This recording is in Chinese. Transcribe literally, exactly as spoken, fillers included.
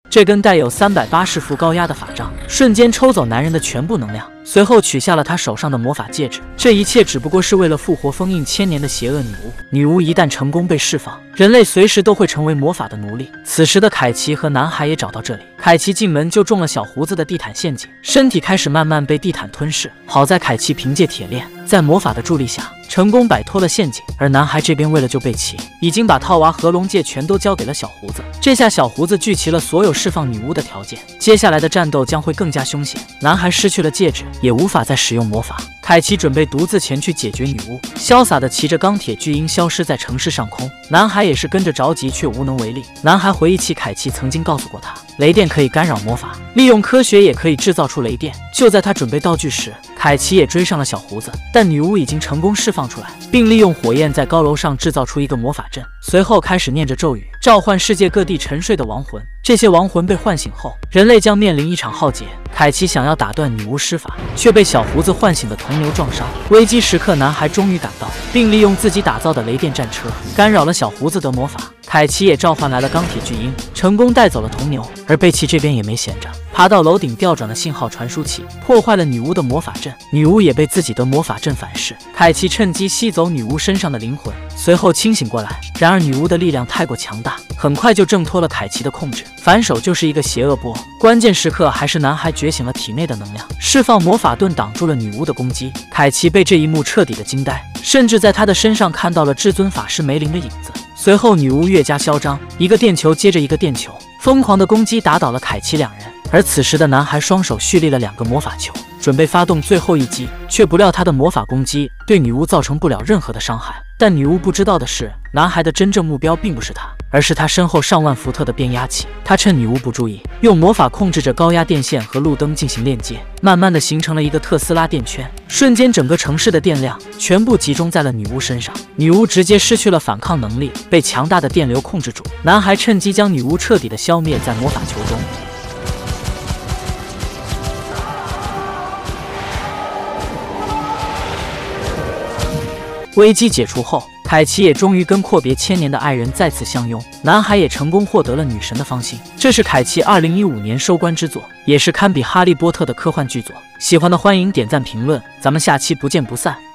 这根带有三百八十伏高压的法杖瞬间抽走男人的全部能量，随后取下了他手上的魔法戒指。这一切只不过是为了复活封印千年的邪恶女巫。女巫一旦成功被释放，人类随时都会成为魔法的奴隶。此时的凯奇和男孩也找到这里，凯奇进门就中了小胡子的地毯陷阱，身体开始慢慢被地毯吞噬。好在凯奇凭借铁链，在魔法的助力下成功摆脱了陷阱，而男孩这边为了救贝奇，已经把套娃和龙戒全都交给了小胡子。这下小胡子聚齐了所有释放女巫的条件，接下来的战斗将会更加凶险。男孩失去了戒指，也无法再使用魔法。凯奇准备独自前去解决女巫，潇洒地骑着钢铁巨鹰消失在城市上空。男孩也是跟着着急，却无能为力。男孩回忆起凯奇曾经告诉过他，雷电可以干扰魔法，利用科学也可以制造出雷电。就在他准备道具时，凯奇也追上了小胡子，但女巫已经成功释放出来，并利用火焰在高楼上制造出一个魔法阵，随后开始念着咒语，召唤世界各地沉睡的亡魂。这些亡魂被唤醒后，人类将面临一场浩劫。凯奇想要打断女巫施法，却被小胡子唤醒的铜牛撞伤。危机时刻，男孩终于赶到，并利用自己打造的雷电战车干扰了小胡子的魔法。凯奇也召唤来了钢铁巨鹰，成功带走了铜牛。而贝奇这边也没闲着，爬到楼顶调转了信号传输器，破坏了女巫的魔法阵。女巫也被自己的魔法阵反噬。凯奇趁机吸走女巫身上的灵魂，随后清醒过来。然而女巫的力量太过强大，很快就挣脱了凯奇的控制，反手就是一个邪恶波。关键时刻还是男孩觉醒了体内的能量，释放魔法盾挡住了女巫的攻击。凯奇被这一幕彻底的惊呆，甚至在他的身上看到了至尊法师梅林的影子。随后女巫越加嚣张，一个电球接着一个电球，疯狂的攻击打倒了凯奇两人。而此时的男孩双手蓄力了两个魔法球，准备发动最后一击，却不料他的魔法攻击对女巫造成不了任何的伤害。但女巫不知道的是，男孩的真正目标并不是他，而是他身后上万伏特的变压器。他趁女巫不注意，用魔法控制着高压电线和路灯进行链接，慢慢的形成了一个特斯拉电圈。瞬间，整个城市的电量全部集中在了女巫身上，女巫直接失去了反抗能力，被强大的电流控制住。男孩趁机将女巫彻底的消灭在魔法球中。危机解除后，凯奇也终于跟阔别千年的爱人再次相拥，男孩也成功获得了女神的芳心。这是凯奇二零一五年收官之作，也是堪比哈利波特的科幻巨作。喜欢的欢迎点赞评论，咱们下期不见不散。